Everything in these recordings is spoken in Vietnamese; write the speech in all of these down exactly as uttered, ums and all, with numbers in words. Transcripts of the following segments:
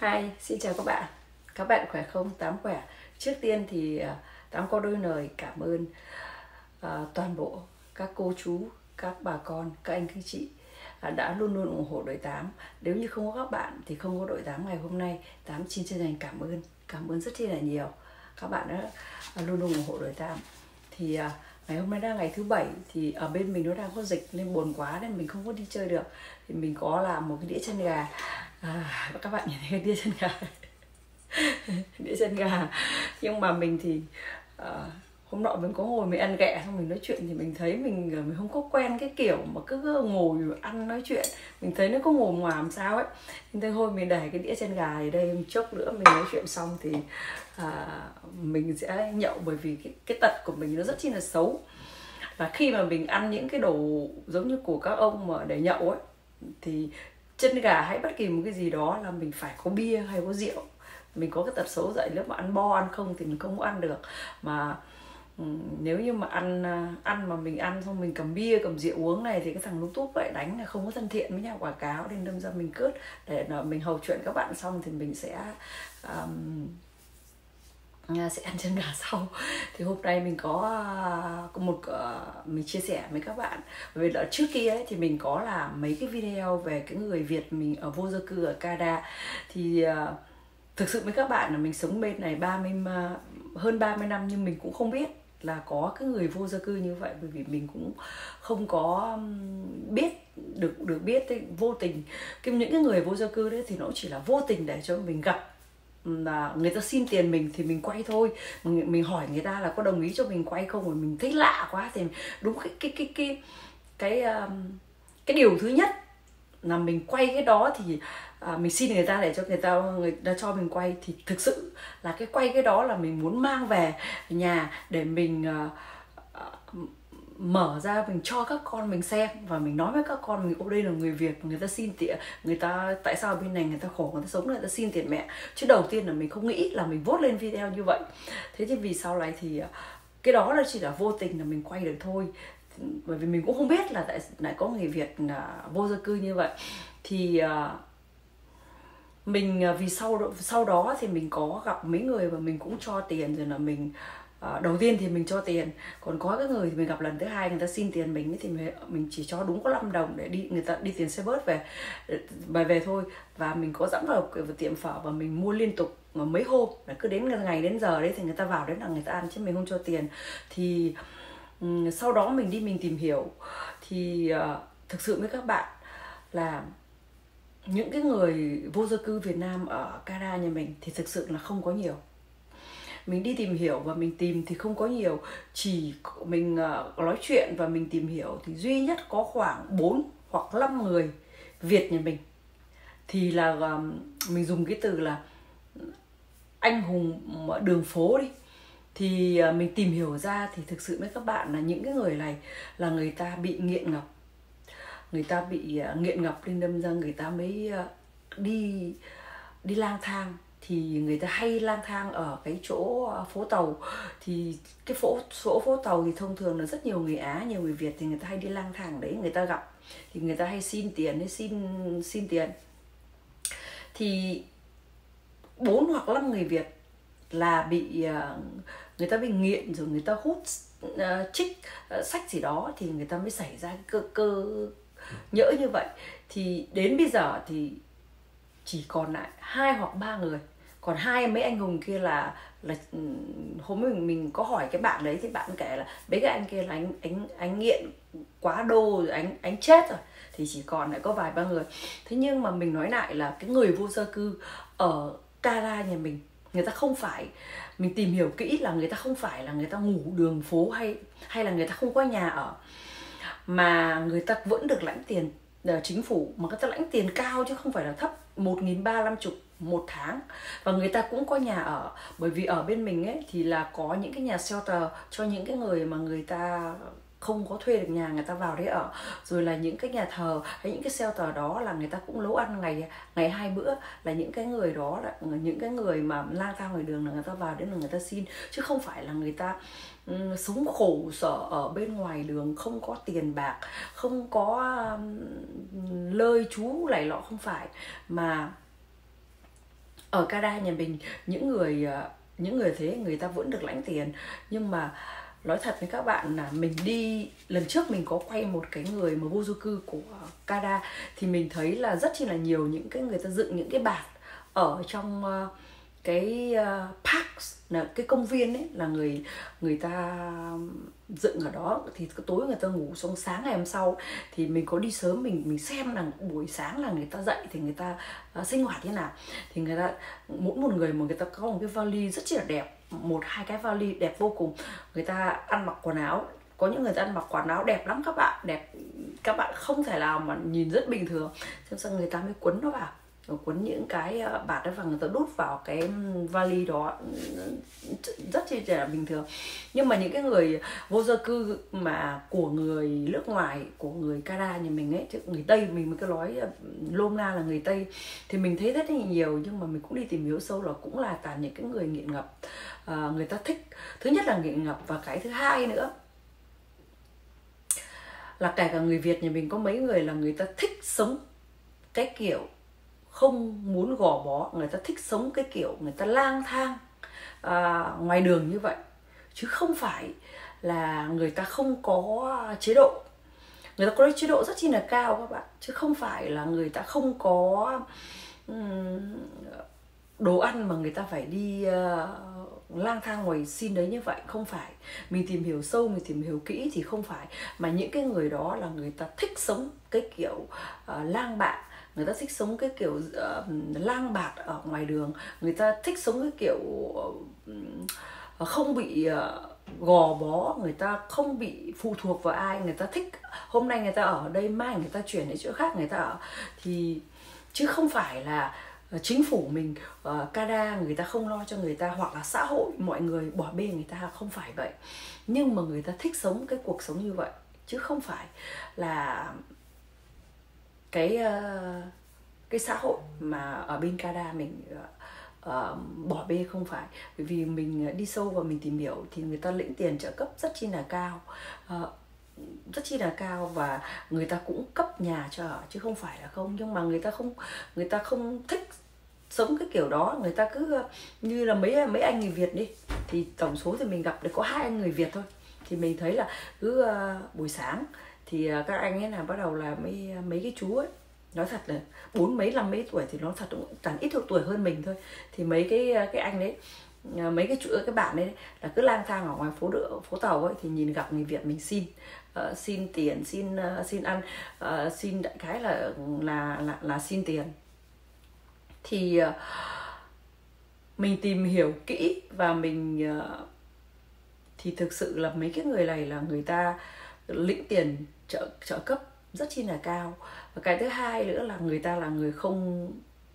Hi, xin chào các bạn. Các bạn khỏe không? Tám khỏe. Trước tiên thì à, Tám có đôi lời cảm ơn à, toàn bộ các cô chú, các bà con, các anh các chị à, đã luôn luôn ủng hộ đội Tám. Nếu như không có các bạn thì không có đội Tám ngày hôm nay. Tám xin chân thành cảm ơn, cảm ơn rất chi là nhiều. Các bạn đã à, luôn luôn ủng hộ đội Tám. Thì à, ngày hôm nay đang ngày thứ bảy thì ở bên mình nó đang có dịch nên buồn quá nên mình không có đi chơi được. Thì mình có làm một cái đĩa chân gà. À, các bạn nhìn thấy cái đĩa chân gà đĩa chân gà nhưng mà mình thì uh, hôm nọ mình có ngồi mình ăn ghẹ xong mình nói chuyện thì mình thấy mình mình không có quen cái kiểu mà cứ ngồi ăn nói chuyện, mình thấy nó có ngồi ngoài làm sao ấy, nên thôi mình để cái đĩa chân gà ở đây, một chốc nữa mình nói chuyện xong thì uh, mình sẽ nhậu, bởi vì cái, cái tật của mình nó rất chi là xấu, là khi mà mình ăn những cái đồ giống như của các ông mà để nhậu ấy thì chân gà hay bất kỳ một cái gì đó là mình phải có bia hay có rượu. Mình có cái tật xấu dậy, nếu mà ăn bo ăn không thì mình không có ăn được, mà um, nếu như mà ăn ăn mà mình ăn xong mình cầm bia cầm rượu uống này thì cái thằng YouTube lại đánh là không có thân thiện với nhà quảng cáo, nên đâm ra mình cướp để mình hầu chuyện các bạn xong thì mình sẽ um, sẽ ăn chân gà sau. Thì hôm nay mình có có một uh, mình chia sẻ với các bạn, bởi vì là trước kia ấy, thì mình có làm mấy cái video về cái người Việt mình ở vô gia cư ở Canada. Thì uh, thực sự với các bạn là mình sống bên này ba mươi hơn ba mươi năm nhưng mình cũng không biết là có cái người vô gia cư như vậy, bởi vì mình cũng không có biết được được biết ấy, vô tình cái những cái người vô gia cư đấy thì nó chỉ là vô tình để cho mình gặp, là người ta xin tiền mình thì mình quay thôi, mình, mình hỏi người ta là có đồng ý cho mình quay không, rồi mình thấy lạ quá thì đúng cái cái cái cái cái cái, cái điều thứ nhất là mình quay cái đó thì à, mình xin người ta để cho người ta người ta cho mình quay, thì thực sự là cái quay cái đó là mình muốn mang về nhà để mình à, à, mở ra mình cho các con mình xem và mình nói với các con mình, ô đây là người Việt, người ta xin tiền, người ta tại sao bên này người ta khổ, người ta sống người ta xin tiền mẹ, chứ đầu tiên là mình không nghĩ là mình vote lên video như vậy. Thế thì vì sau này thì cái đó là chỉ là vô tình là mình quay được thôi, bởi vì mình cũng không biết là tại lại có người Việt là vô gia cư như vậy. Thì uh, mình vì sau sau đó thì mình có gặp mấy người và mình cũng cho tiền, rồi là mình uh, đầu tiên thì mình cho tiền, còn có cái người thì mình gặp lần thứ hai người ta xin tiền mình thì mình chỉ cho đúng có năm đồng để đi người ta đi tiền xe bus về về về thôi, và mình có dẫn vào tiệm phở và mình mua liên tục mấy hôm, là cứ đến ngày đến giờ đấy thì người ta vào đến là người ta ăn chứ mình không cho tiền. Thì um, sau đó mình đi mình tìm hiểu thì uh, thực sự với các bạn là những cái người vô gia cư Việt Nam ở Canada nhà mình thì thực sự là không có nhiều. Mình đi tìm hiểu và mình tìm thì không có nhiều, chỉ mình uh, nói chuyện và mình tìm hiểu thì duy nhất có khoảng bốn hoặc năm người Việt nhà mình, thì là um, mình dùng cái từ là anh hùng đường phố đi, thì uh, mình tìm hiểu ra thì thực sự với các bạn là những cái người này là người ta bị nghiện ngập, người ta bị uh, nghiện ngập nên đâm ra người ta mới uh, đi đi lang thang. Thì người ta hay lang thang ở cái chỗ uh, phố tàu, thì cái phố chỗ phố tàu thì thông thường là rất nhiều người Á, nhiều người Việt thì người ta hay đi lang thang đấy, người ta gặp thì người ta hay xin tiền hay xin xin tiền. Thì bốn hoặc năm người Việt là bị uh, người ta bị nghiện, rồi người ta hút uh, trích uh, sách gì đó thì người ta mới xảy ra cái cơ cơ nhỡ như vậy. Thì đến bây giờ thì chỉ còn lại hai hoặc ba người, còn hai mấy anh hùng kia là là hôm mình mình có hỏi cái bạn đấy thì bạn kể là mấy cái anh kia là anh anh anh nghiện quá đô rồi, anh anh chết rồi, thì chỉ còn lại có vài ba người. Thế nhưng mà mình nói lại là cái người vô gia cư ở Canada nhà mình, người ta không phải, mình tìm hiểu kỹ là người ta không phải là người ta ngủ đường phố hay hay là người ta không có nhà ở, mà người ta vẫn được lãnh tiền chính phủ, mà người ta lãnh tiền cao chứ không phải là thấp, một nghìn ba trăm năm mươi một tháng, và người ta cũng có nhà ở. Bởi vì ở bên mình ấy thì là có những cái nhà shelter cho những cái người mà người ta không có thuê được nhà, người ta vào đấy ở, rồi là những cái nhà thờ hay những cái shelter đó là người ta cũng nấu ăn ngày ngày hai bữa, là những cái người đó là những cái người mà lang thang ngoài đường là người ta vào đến là người ta xin, chứ không phải là người ta um, sống khổ sở ở bên ngoài đường, không có tiền bạc, không có um, lơi chú này lọ, không phải, mà ở Canada nhà mình, những người những người thế người ta vẫn được lãnh tiền. Nhưng mà nói thật với các bạn là mình đi lần trước mình có quay một cái người mà vô gia cư của Canada, thì mình thấy là rất chi là nhiều những cái người ta dựng những cái bạt ở trong uh, cái uh, parks, là cái công viên ấy, là người người ta dựng ở đó. Thì tối người ta ngủ, xong sáng ngày hôm sau thì mình có đi sớm, mình mình xem là buổi sáng là người ta dậy thì người ta uh, sinh hoạt thế nào. Thì người ta mỗi một người mà người ta có một cái vali rất chi là đẹp, một hai cái vali đẹp vô cùng. Người ta ăn mặc quần áo, có những người ta ăn mặc quần áo đẹp lắm các bạn, đẹp các bạn không thể nào mà nhìn rất bình thường. Xong xong người ta mới quấn nó vào, quấn những cái bạt đó và người ta đút vào cái vali đó, rất chi là bình thường. Nhưng mà những cái người vô gia cư mà của người nước ngoài, của người Canada như mình ấy, chứ người Tây, mình mới cứ nói lôm na là người Tây, thì mình thấy rất là nhiều. Nhưng mà mình cũng đi tìm hiểu sâu là cũng là toàn những cái người nghiện ngập. À, người ta thích, thứ nhất là nghiện ngập, và cái thứ hai nữa là kể cả người Việt nhà mình có mấy người là người ta thích sống cái kiểu không muốn gò bó, người ta thích sống cái kiểu người ta lang thang à, ngoài đường như vậy, chứ không phải là người ta không có chế độ. Người ta có chế độ rất chi là cao các bạn, chứ không phải là người ta không có um, đồ ăn mà người ta phải đi uh, lang thang ngoài xin đấy như vậy. Không phải, mình tìm hiểu sâu, mình tìm hiểu kỹ thì không phải, mà những cái người đó là người ta thích sống cái kiểu uh, lang bạ, người ta thích sống cái kiểu uh, lang bạt ở ngoài đường, người ta thích sống cái kiểu uh, không bị uh, gò bó, người ta không bị phụ thuộc vào ai. Người ta thích hôm nay người ta ở đây, mai người ta chuyển đến chỗ khác người ta ở, thì chứ không phải là chính phủ mình uh, Canada người ta không lo cho người ta, hoặc là xã hội mọi người bỏ bê người ta, không phải vậy. Nhưng mà người ta thích sống cái cuộc sống như vậy, chứ không phải là cái uh, cái xã hội mà ở bên Canada mình uh, uh, bỏ bê, không phải. Bởi vì mình đi sâu và mình tìm hiểu thì người ta lĩnh tiền trợ cấp rất chi là cao, uh, rất chi là cao, và người ta cũng cấp nhà cho ở chứ không phải là không. Nhưng mà người ta không người ta không thích sống cái kiểu đó. Người ta cứ như là mấy mấy anh người Việt đi, thì tổng số thì mình gặp được có hai anh người Việt thôi, thì mình thấy là cứ uh, buổi sáng thì uh, các anh ấy là bắt đầu là mấy mấy cái chú ấy, nói thật là bốn mấy năm mấy tuổi thì nó thật cũng toàn ít tuổi hơn mình thôi. Thì mấy cái cái anh đấy, mấy cái chủ cái bạn đấy là cứ lang thang ở ngoài phố đựa, phố tàu ấy, thì nhìn gặp người Việt mình xin uh, xin tiền, xin uh, xin ăn, uh, xin đại khái là là là là xin tiền. Thì uh, mình tìm hiểu kỹ và mình uh, thì thực sự là mấy cái người này là người ta lĩnh tiền trợ trợ cấp rất chi là cao. Và cái thứ hai nữa là người ta là người không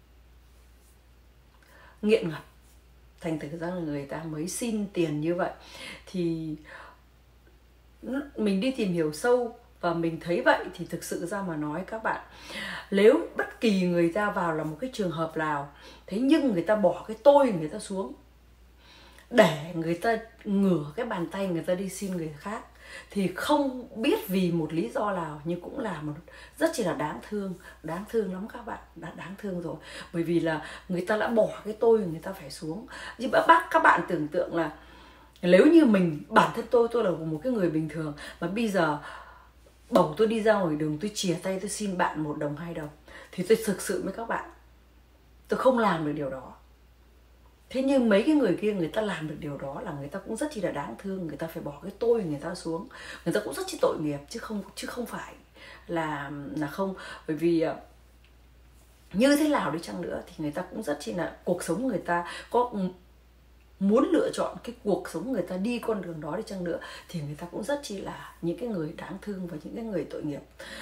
nghiện ngập, thành thử ra là người ta mới xin tiền như vậy. Thì mình đi tìm hiểu sâu và mình thấy vậy, thì thực sự ra mà nói các bạn, nếu bất kỳ người ta vào là một cái trường hợp nào, thế nhưng người ta bỏ cái tôi người ta xuống để người ta ngửa cái bàn tay người ta đi xin người khác, thì không biết vì một lý do nào nhưng cũng là một rất chỉ là đáng thương, đáng thương lắm các bạn, đã đáng thương rồi. Bởi vì là người ta đã bỏ cái tôi người ta phải xuống. Nhưng bác các bạn tưởng tượng là nếu như mình, bản thân tôi tôi là một cái người bình thường, mà bây giờ bầu tôi đi ra ngoài đường, tôi chìa tay tôi xin bạn một đồng hai đồng, thì tôi thực sự với các bạn, tôi không làm được điều đó. Thế nhưng mấy cái người kia người ta làm được điều đó là người ta cũng rất chi là đáng thương. Người ta phải bỏ cái tôi người ta xuống, người ta cũng rất chi tội nghiệp, chứ không chứ không phải là là không. Bởi vì như thế nào đi chăng nữa thì người ta cũng rất chi là, cuộc sống người ta có muốn lựa chọn cái cuộc sống người ta đi con đường đó đi chăng nữa, thì người ta cũng rất chi là những cái người đáng thương và những cái người tội nghiệp.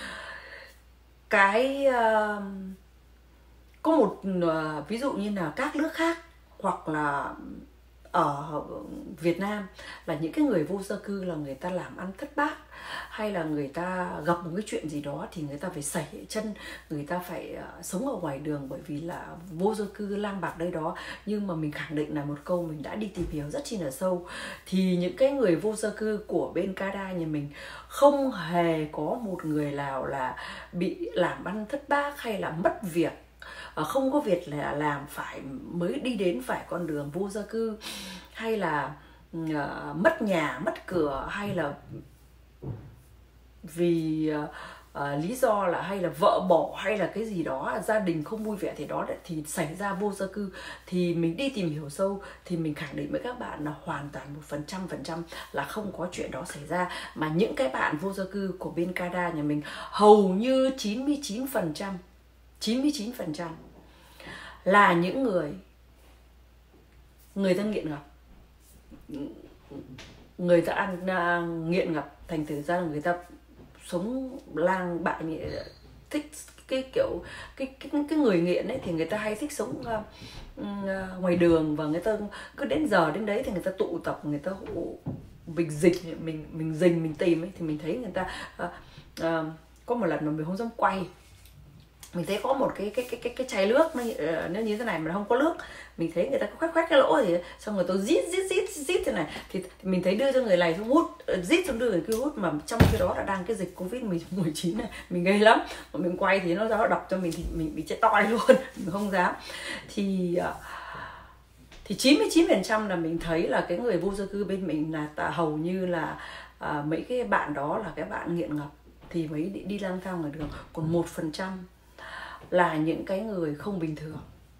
Cái uh, có một uh, ví dụ như là các nước khác hoặc là ở Việt Nam, là những cái người vô gia cư là người ta làm ăn thất bát, hay là người ta gặp một cái chuyện gì đó thì người ta phải sẩy chân, người ta phải uh, sống ở ngoài đường, bởi vì là vô gia cư lang bạc đây đó. Nhưng mà mình khẳng định là một câu, mình đã đi tìm hiểu rất chi là sâu, thì những cái người vô gia cư của bên Canada nhà mình không hề có một người nào là bị làm ăn thất bát hay là mất việc không có việc là làm phải mới đi đến phải con đường vô gia cư, hay là uh, mất nhà mất cửa, hay là vì uh, uh, lý do là hay là vợ bỏ, hay là cái gì đó gia đình không vui vẻ thì đó thì xảy ra vô gia cư. Thì mình đi tìm hiểu sâu thì mình khẳng định với các bạn là hoàn toàn một phần trăm phần trăm là không có chuyện đó xảy ra. Mà những cái bạn vô gia cư của bên Canada nhà mình hầu như chín mươi chín phần trăm chín mươi chín phần trăm là những người người ta nghiện ngập, người ta ăn uh, nghiện ngập, thành thử ra là người ta sống lang bại, thích cái kiểu cái cái cái người nghiện ấy thì người ta hay thích sống uh, uh, ngoài đường, và người ta cứ đến giờ đến đấy thì người ta tụ tập, người ta mình dịch mình mình dình mình tìm ấy, thì mình thấy người ta uh, uh, có một lần mà mình không dám quay, mình thấy có một cái cái cái cái cái chai nước nó, nó như thế này mà nó không có nước, mình thấy người ta khoét khoét cái lỗ thì xong rồi tôi rít rít rít rít thế này, thì, thì mình thấy đưa cho người này xuống hút, rít xong đưa người kia hút, mà trong khi đó là đang cái dịch Covid mười chín này, mình ghê lắm, mà mình quay thì nó nó đập cho mình thì mình bị chết toi luôn, mình không dám. Thì thì chín mươi chín phần trăm là mình thấy là cái người vô gia cư bên mình là ta, hầu như là à, mấy cái bạn đó là cái bạn nghiện ngập thì mới đi, đi lang thang ngoài đường, còn một phần trăm là những cái người không bình thường,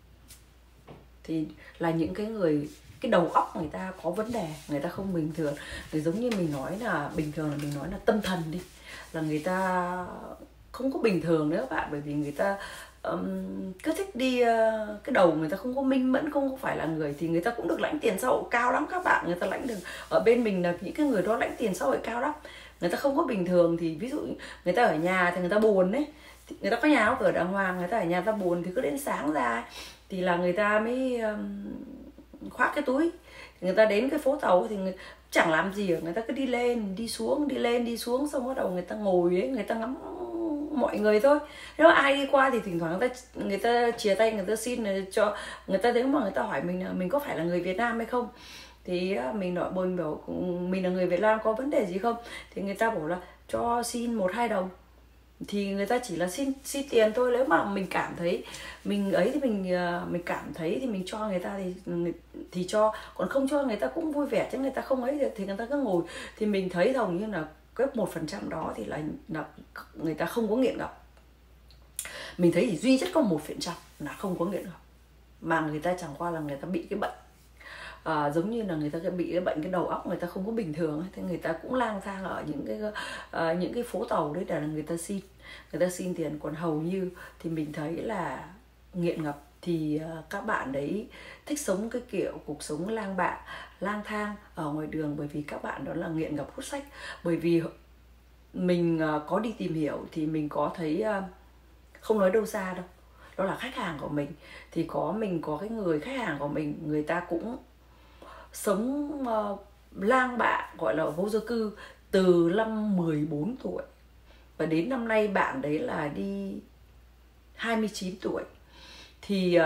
thì là những cái người cái đầu óc người ta có vấn đề, người ta không bình thường. Thì giống như mình nói là bình thường là mình nói là tâm thần đi, là người ta không có bình thường nữa các bạn, bởi vì người ta um, cứ thích đi uh, cái đầu người ta không có minh mẫn, không có phải là người, thì người ta cũng được lãnh tiền xã hội cao lắm các bạn. Người ta lãnh được ở bên mình là những cái người đó lãnh tiền xã hội cao lắm, người ta không có bình thường. Thì ví dụ người ta ở nhà thì người ta buồn đấy, người ta có nhà có cửa đàng hoàng, người ta ở nhà ta buồn thì cứ đến sáng ra thì là người ta mới um, khoác cái túi, người ta đến cái phố Tàu thì người, chẳng làm gì, người ta cứ đi lên đi xuống đi lên đi xuống, xong bắt đầu người ta ngồi đấy, người ta ngắm mọi người thôi. Nếu ai đi qua thì thỉnh thoảng người ta người ta chìa tay, người ta xin cho người ta, nếu mà người ta hỏi mình là mình có phải là người Việt Nam hay không, thì mình nói bồi bảo mình là người Việt Nam có vấn đề gì không, thì người ta bảo là cho xin một hai đồng, thì người ta chỉ là xin xin tiền thôi. Nếu mà mình cảm thấy mình ấy thì mình mình cảm thấy thì mình cho người ta thì thì cho, còn không cho người ta cũng vui vẻ, chứ người ta không ấy thì người ta cứ ngồi. Thì mình thấy hầu như là cái một phần trăm đó thì là, là người ta không có nghiện ngập. Mình thấy thì duy nhất có một phần trăm là không có nghiện ngập, mà người ta chẳng qua là người ta bị cái bệnh à, giống như là người ta bị cái bệnh cái đầu óc người ta không có bình thường ấy. Thế người ta cũng lang thang ở những cái uh, những cái phố Tàu đấy để là người ta xin người ta xin tiền. Còn hầu như thì mình thấy là nghiện ngập thì uh, các bạn đấy thích sống cái kiểu cuộc sống lang bạ lang thang ở ngoài đường, bởi vì các bạn đó là nghiện ngập hút sách. Bởi vì mình uh, có đi tìm hiểu thì mình có thấy uh, không nói đâu xa đâu, đó là khách hàng của mình, thì có mình có cái người khách hàng của mình, người ta cũng sống uh, lang bạ, gọi là vô gia cư từ năm mười bốn tuổi, và đến năm nay bạn đấy là đi hai mươi chín tuổi. Thì uh,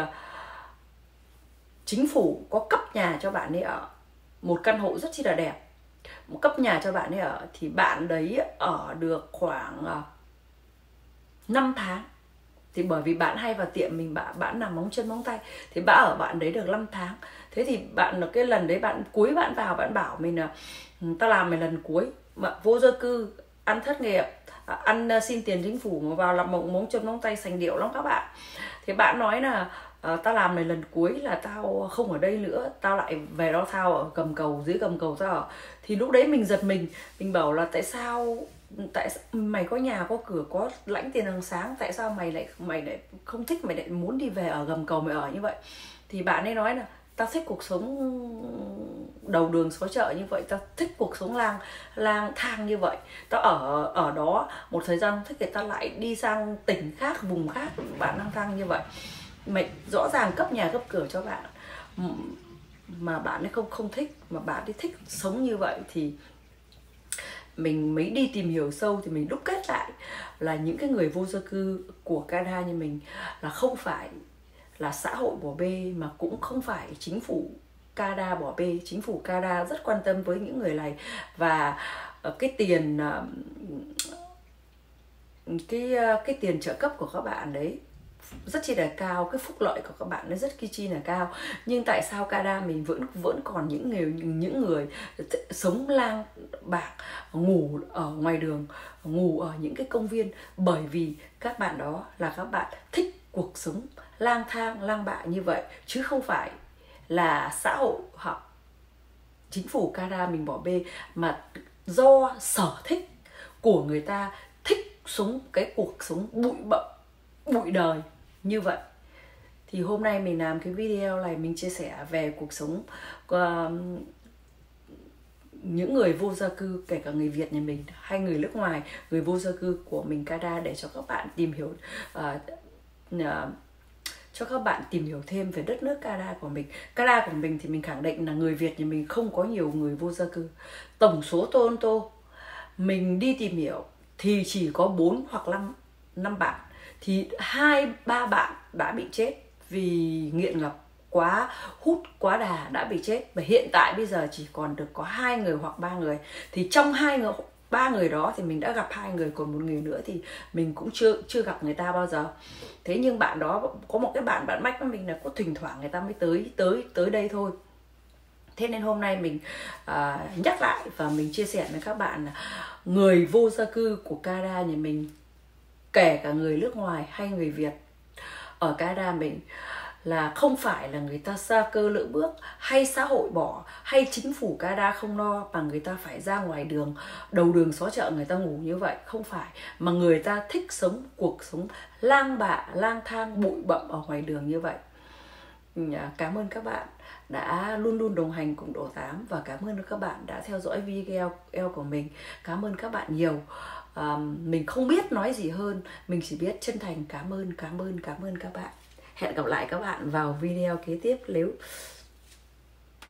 chính phủ có cấp nhà cho bạn ấy ở, một căn hộ rất chi là đẹp, một cấp nhà cho bạn ấy ở. Thì bạn đấy ở được khoảng uh, năm tháng. Thì bởi vì bạn hay vào tiệm mình, bạn, bạn làm móng chân móng tay, thì bạn ở bạn đấy được năm tháng. Thế thì bạn là cái lần đấy bạn cuối bạn vào, bạn bảo mình là ta làm mày lần cuối mà vô gia cư, ăn thất nghiệp, ăn xin tiền chính phủ mà vào làm móng chân móng tay sành điệu lắm các bạn. Thì bạn nói là uh, tao làm này lần cuối là tao không ở đây nữa, tao lại về đó, tao ở gầm cầu, dưới gầm cầu tao ở. Thì lúc đấy mình giật mình, mình bảo là tại sao tại sao mày có nhà có cửa có lãnh tiền hàng sáng, tại sao mày lại mày lại không thích, mày lại muốn đi về ở gầm cầu mày ở như vậy. Thì bạn ấy nói là tao thích cuộc sống đầu đường xó chợ như vậy, tao thích cuộc sống lang lang thang như vậy, tao ở ở đó một thời gian thích thì tao lại đi sang tỉnh khác, vùng khác, bạn lang thang như vậy. Mày rõ ràng cấp nhà cấp cửa cho bạn mà bạn ấy không không thích, mà bạn ấy thích sống như vậy. Thì mình mới đi tìm hiểu sâu thì mình đúc kết lại là những cái người vô gia cư của Canada như mình là không phải là xã hội bỏ bê, mà cũng không phải chính phủ Canada bỏ bê. Chính phủ Canada rất quan tâm với những người này, và cái tiền cái cái tiền trợ cấp của các bạn đấy rất chi là cao, cái phúc lợi của các bạn nó rất chi là cao. Nhưng tại sao Canada mình vẫn vẫn còn những người những người sống lang bạc, ngủ ở ngoài đường, ngủ ở những cái công viên? Bởi vì các bạn đó là các bạn thích cuộc sống lang thang lang bạ như vậy, chứ không phải là xã hội hoặc chính phủ Canada mình bỏ bê, mà do sở thích của người ta thích sống cái cuộc sống bụi bặm, bụi đời như vậy. Thì hôm nay mình làm cái video này, mình chia sẻ về cuộc sống của những người vô gia cư, kể cả người Việt nhà mình hay người nước ngoài, người vô gia cư của mình Canada, để cho các bạn tìm hiểu uh, uh, cho các bạn tìm hiểu thêm về đất nước Canada của mình. Canada của mình thì mình khẳng định là người Việt nhà mình không có nhiều người vô gia cư. Tổng số Toronto mình đi tìm hiểu thì chỉ có bốn hoặc năm năm bạn, thì hai ba bạn đã bị chết vì nghiện ngập quá, hút quá đà đã bị chết. Và hiện tại bây giờ chỉ còn được có hai người hoặc ba người. Thì trong hai người ba người đó thì mình đã gặp hai người, còn một người nữa thì mình cũng chưa chưa gặp người ta bao giờ. Thế nhưng bạn đó có một cái bạn bạn mách với mình là có thỉnh thoảng người ta mới tới tới tới đây thôi. Thế nên hôm nay mình à, nhắc lại và mình chia sẻ với các bạn là người vô gia cư của Canada nhà mình, kể cả người nước ngoài hay người Việt ở Canada mình, là không phải là người ta sa cơ lỡ bước, hay xã hội bỏ, hay chính phủ Canada không lo mà người ta phải ra ngoài đường, đầu đường xó chợ người ta ngủ như vậy. Không phải, mà người ta thích sống cuộc sống lang bạ, lang thang, bụi bặm ở ngoài đường như vậy. Cảm ơn các bạn đã luôn luôn đồng hành cùng Độ Tám, và cảm ơn các bạn đã theo dõi video của mình. Cảm ơn các bạn nhiều. À, mình không biết nói gì hơn, mình chỉ biết chân thành cảm ơn, cảm ơn, cảm ơn các bạn. Hẹn gặp lại các bạn vào video kế tiếp. Nếu